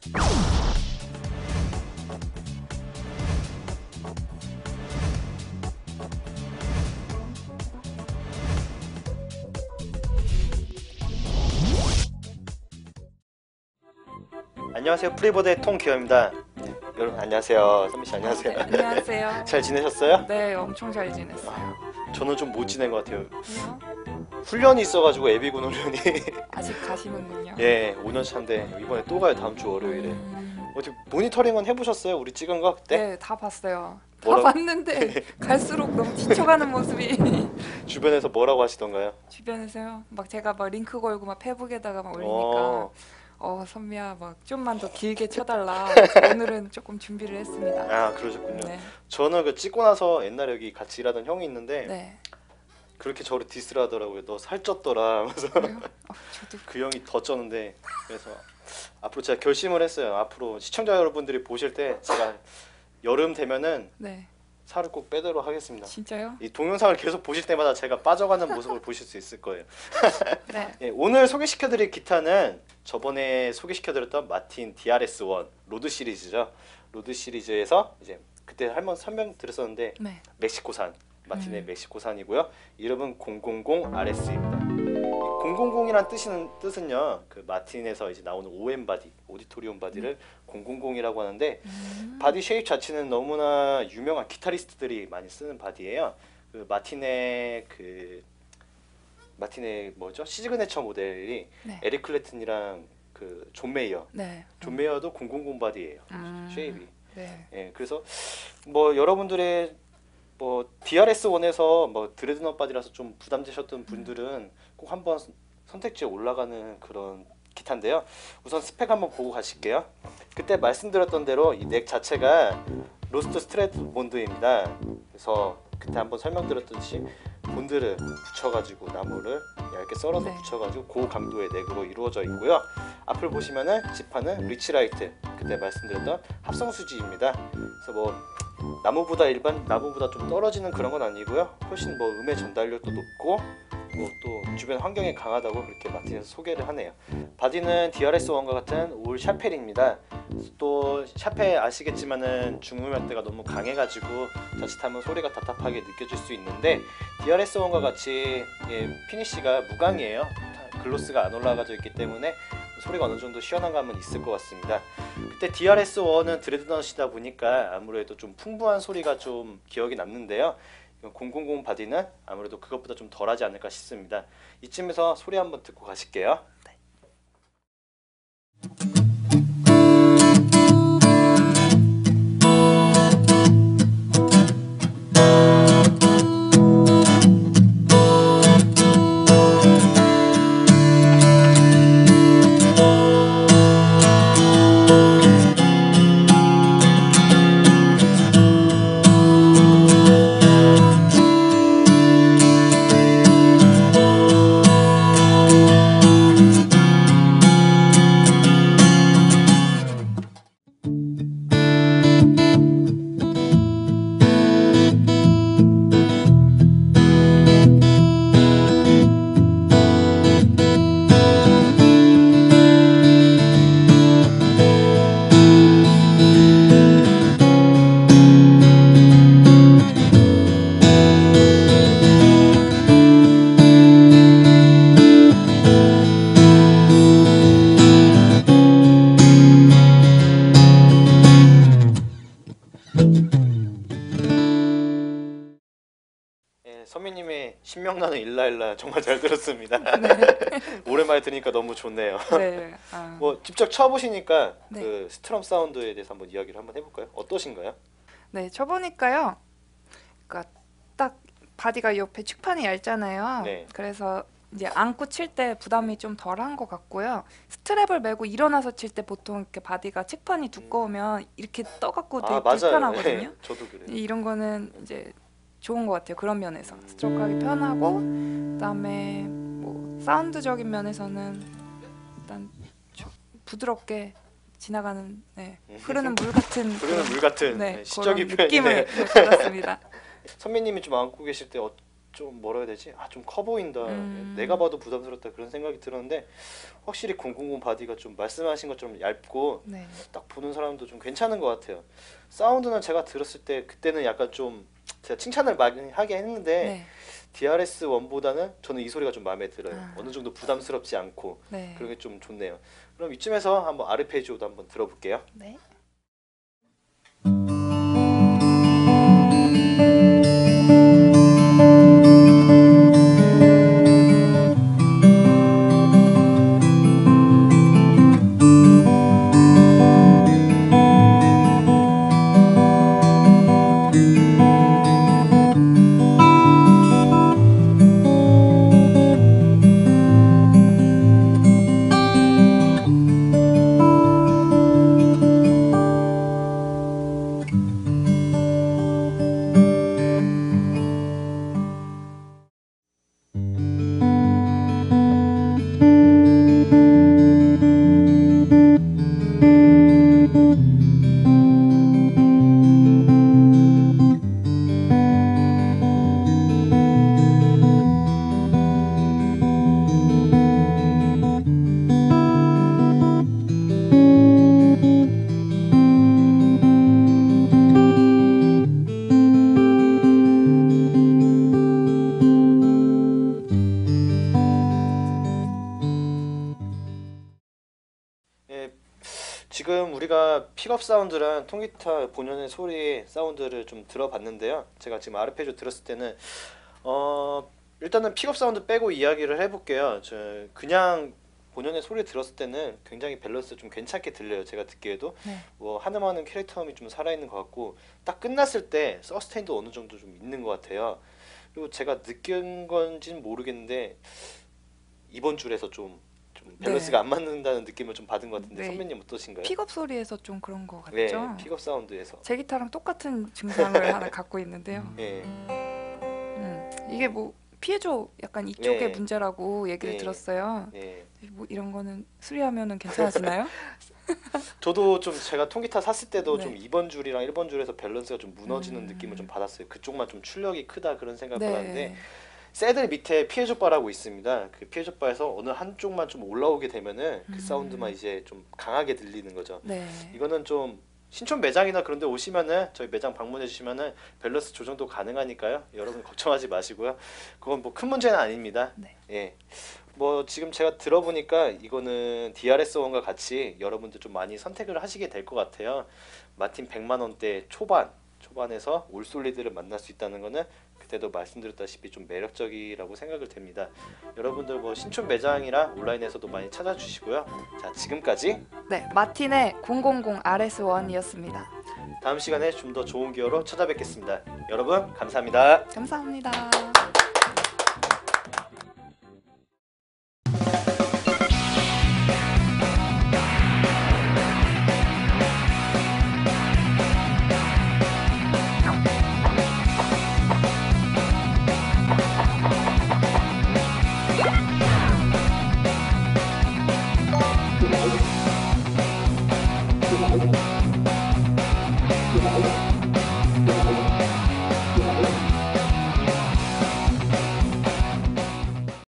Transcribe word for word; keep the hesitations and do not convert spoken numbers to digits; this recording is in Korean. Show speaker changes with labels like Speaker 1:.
Speaker 1: 안녕하세요. 프리보드의 통기어입니다. 네, 여러분 안녕하세요. 선미씨 안녕하세요.
Speaker 2: 네, 안녕하세요.
Speaker 1: 잘 지내셨어요?
Speaker 2: 네, 엄청 잘 지냈어요.
Speaker 1: 아, 저는 좀 못 지낸 것 같아요.
Speaker 2: 왜요?
Speaker 1: 훈련이 있어가지고 예비군 훈련이
Speaker 2: 아직 가시는군요.
Speaker 1: 예, 오 년 차인데 이번에 또 가요. 다음 주 월요일에.
Speaker 2: 음...
Speaker 1: 어떻게 모니터링은 해보셨어요? 우리 찍은 거 그때?
Speaker 2: 네, 다 봤어요.
Speaker 1: 뭐라고?
Speaker 2: 다 봤는데 갈수록 너무 지쳐가는 모습이
Speaker 1: 주변에서 뭐라고 하시던가요?
Speaker 2: 주변에서요. 막 제가 막 링크 걸고 막 페북에다가 막 올리니까
Speaker 1: 어,
Speaker 2: 어 선미야 막 좀만 더 길게 쳐달라. 오늘은 조금 준비를 했습니다.
Speaker 1: 아 그러셨군요.
Speaker 2: 네,
Speaker 1: 저는 그 찍고 나서 옛날에 여기 같이 일하던 형이 있는데
Speaker 2: 네.
Speaker 1: 그렇게 저를 디스를 하더라고요. 너 살쪘더라 하면서
Speaker 2: 그래요? 어, 저도
Speaker 1: 그 형이 더 쪘는데 그래서 앞으로 제가 결심을 했어요. 앞으로 시청자 여러분들이 보실 때 제가 여름 되면은
Speaker 2: 네,
Speaker 1: 살을 꼭 빼도록 하겠습니다.
Speaker 2: 진짜요?
Speaker 1: 이 동영상을 계속 보실 때마다 제가 빠져가는 모습을 보실 수 있을 거예요.
Speaker 2: 네,
Speaker 1: 예, 오늘 소개시켜드릴 기타는 저번에 소개시켜드렸던 마틴 디알에스 원 로드 시리즈죠. 로드 시리즈에서 이제 그때 한번 설명 드렸었는데
Speaker 2: 네.
Speaker 1: 멕시코산 마틴의
Speaker 2: 음.
Speaker 1: 멕시코산이고요. 이름은 공공공 알에스입니다. 공공공이란 뜻은 뜻은요. 그 마틴에서 이제 나오는 오엠 바디, 오디토리움 바디를 공공공이라고 하는데
Speaker 2: 음.
Speaker 1: 바디 쉐입 자체는 너무나 유명한 기타리스트들이 많이 쓰는 바디예요. 그 마틴의 그 마틴의 뭐죠? 시그네처 모델이
Speaker 2: 네.
Speaker 1: 에릭 클랩튼이랑 그 존 메이어.
Speaker 2: 네.
Speaker 1: 존 메이어도 공공공 바디예요.
Speaker 2: 음.
Speaker 1: 쉐입이.
Speaker 2: 네.
Speaker 1: 예, 그래서 뭐 여러분들의 뭐 디알에스 원에서 뭐 드레드넛 바디라서 좀 부담되셨던 분들은 꼭 한번 선택지에 올라가는 그런 기타인데요. 우선 스펙 한번 보고 가실게요. 그때 말씀드렸던 대로 이 넥 자체가 로스트 스트레이트 본드입니다. 그래서 그때 한번 설명드렸듯이 본드를 붙여가지고 나무를 얇게 썰어서
Speaker 2: 네.
Speaker 1: 붙여가지고 고강도의 넥으로 이루어져 있고요. 앞을 보시면은 지판은 리치라이트, 그때 말씀드렸던 합성 수지입니다. 그래서 뭐 나무보다 일반 나무보다 좀 떨어지는 그런 건 아니고요. 훨씬 뭐 음의 전달력도 높고 뭐 또 주변 환경에 강하다고 그렇게 마틴에서 소개를 하네요. 바디는 디알에스 원과 같은 올 샤펠입니다. 또 샤펠 아시겠지만은 중음역대가 너무 강해가지고 자칫하면 소리가 답답하게 느껴질 수 있는데 디알에스 원과 같이 예, 피니쉬가 무광이에요. 글로스가 안 올라가져 있기 때문에 소리가 어느 정도 시원한 감은 있을 것 같습니다. 그때 디알에스 원은 드레드넛이다 보니까 아무래도 좀 풍부한 소리가 좀 기억이 남는데요. 공공공 바디는 아무래도 그것보다 좀 덜하지 않을까 싶습니다. 이쯤에서 소리 한번 듣고 가실게요. 네. 선미님의 신명나는 일라일라 정말 잘 들었습니다.
Speaker 2: 네.
Speaker 1: 오랜만에 들으니까 너무 좋네요.
Speaker 2: 네. 아.
Speaker 1: 뭐 직접 쳐보시니까
Speaker 2: 네.
Speaker 1: 그 스트럼 사운드에 대해서 한번 이야기를 한번 해볼까요? 어떠신가요?
Speaker 2: 네, 쳐보니까요. 그러니까 딱 바디가 옆에 축판이 얇잖아요.
Speaker 1: 네.
Speaker 2: 그래서 이제 안고 칠 때 부담이 좀 덜한 것 같고요. 스트랩을 메고 일어나서 칠 때 보통 이렇게 바디가 측판이 두꺼우면 이렇게 떠갖고 되게
Speaker 1: 아 맞아요.
Speaker 2: 불편하거든요.
Speaker 1: 네, 저도 그래요.
Speaker 2: 이런 거는 이제 좋은 것 같아요. 그런 면에서 스트로크하기 편하고, 그다음에 뭐 사운드적인 면에서는 일단 조- 부드럽게 지나가는 네, 흐르는 물 같은
Speaker 1: 흐르는 물 같은
Speaker 2: 네,
Speaker 1: 네, 시적인
Speaker 2: 그런 느낌을
Speaker 1: 표현이네요.
Speaker 2: 네, 받았습니다.
Speaker 1: 선배님이 좀 안고 계실 때 어, 좀 뭐라 해야 되지? 아 좀 커 보인다.
Speaker 2: 음.
Speaker 1: 내가 봐도 부담스럽다 그런 생각이 들었는데 확실히 공공공 바디가 좀 말씀하신 것처럼 얇고
Speaker 2: 네.
Speaker 1: 딱 보는 사람도 좀 괜찮은 것 같아요. 사운드는 제가 들었을 때 그때는 약간 좀 제가 칭찬을 많이 하게 했는데
Speaker 2: 네.
Speaker 1: 디알에스 원보다는 저는 이 소리가 좀 마음에 들어요.
Speaker 2: 아.
Speaker 1: 어느 정도 부담스럽지 않고
Speaker 2: 네.
Speaker 1: 그런 게 좀 좋네요. 그럼 이쯤에서 한번 아르페지오도 한번 들어볼게요.
Speaker 2: 네.
Speaker 1: 예, 지금 우리가 픽업 사운드랑 통기타 본연의 소리의 사운드를 좀 들어봤는데요. 제가 지금 아르페지오 들었을 때는 어 일단은 픽업 사운드 빼고 이야기를 해볼게요. 저 그냥 본연의 소리 들었을 때는 굉장히 밸런스 좀 괜찮게 들려요. 제가 듣기에도
Speaker 2: 네.
Speaker 1: 뭐 한음하는 캐릭터음이 좀 살아있는 것 같고 딱 끝났을 때 서스테인도 어느 정도 좀 있는 것 같아요. 그리고 제가 느낀 건지는 모르겠는데 이번 줄에서 좀, 좀 밸런스가
Speaker 2: 네.
Speaker 1: 안 맞는다는 느낌을 좀 받은 것 같은데
Speaker 2: 네.
Speaker 1: 선배님 어떠신가요?
Speaker 2: 픽업 소리에서 좀 그런 거 같죠?
Speaker 1: 네, 픽업 사운드에서.
Speaker 2: 제 기타랑 똑같은 증상을 하나 갖고 있는데요.
Speaker 1: 네,
Speaker 2: 음, 이게 뭐 피해줘 약간 이쪽의
Speaker 1: 네.
Speaker 2: 문제라고 얘기를
Speaker 1: 네.
Speaker 2: 들었어요.
Speaker 1: 네.
Speaker 2: 뭐 이런 거는 수리하면은 괜찮아지나요?
Speaker 1: 저도 좀 제가 통기타 샀을 때도
Speaker 2: 네.
Speaker 1: 좀 이 번 줄이랑 일 번 줄에서 밸런스가 좀 무너지는
Speaker 2: 음.
Speaker 1: 느낌을 좀 받았어요. 그쪽만 좀 출력이 크다 그런 생각을 받았는데
Speaker 2: 네.
Speaker 1: 새들 밑에 피해줘바라고 있습니다. 그 피해줘바에서 어느 한쪽만 좀 올라오게 되면은 그
Speaker 2: 음.
Speaker 1: 사운드만 이제 좀 강하게 들리는 거죠.
Speaker 2: 네.
Speaker 1: 이거는 좀 신촌 매장이나 그런 데 오시면은 저희 매장 방문해 주시면은 밸런스 조정도 가능하니까요. 여러분 걱정하지 마시고요. 그건 뭐 큰 문제는 아닙니다.
Speaker 2: 네.
Speaker 1: 예. 뭐 지금 제가 들어보니까 이거는 디알에스원과 같이 여러분들 좀 많이 선택을 하시게 될 것 같아요. 마틴 백만 원대 초반 초반에서 올솔리드를 만날 수 있다는 거는 그때도 말씀드렸다시피 좀 매력적이라고 생각을 됩니다. 여러분들 뭐 신촌 매장이랑 온라인에서도 많이 찾아주시고요. 자, 지금까지
Speaker 2: 네, 마틴의 공공공 알에스원이었습니다.
Speaker 1: 다음 시간에 좀 더 좋은 기어로 찾아뵙겠습니다. 여러분 감사합니다.
Speaker 2: 감사합니다.
Speaker 1: Thank you.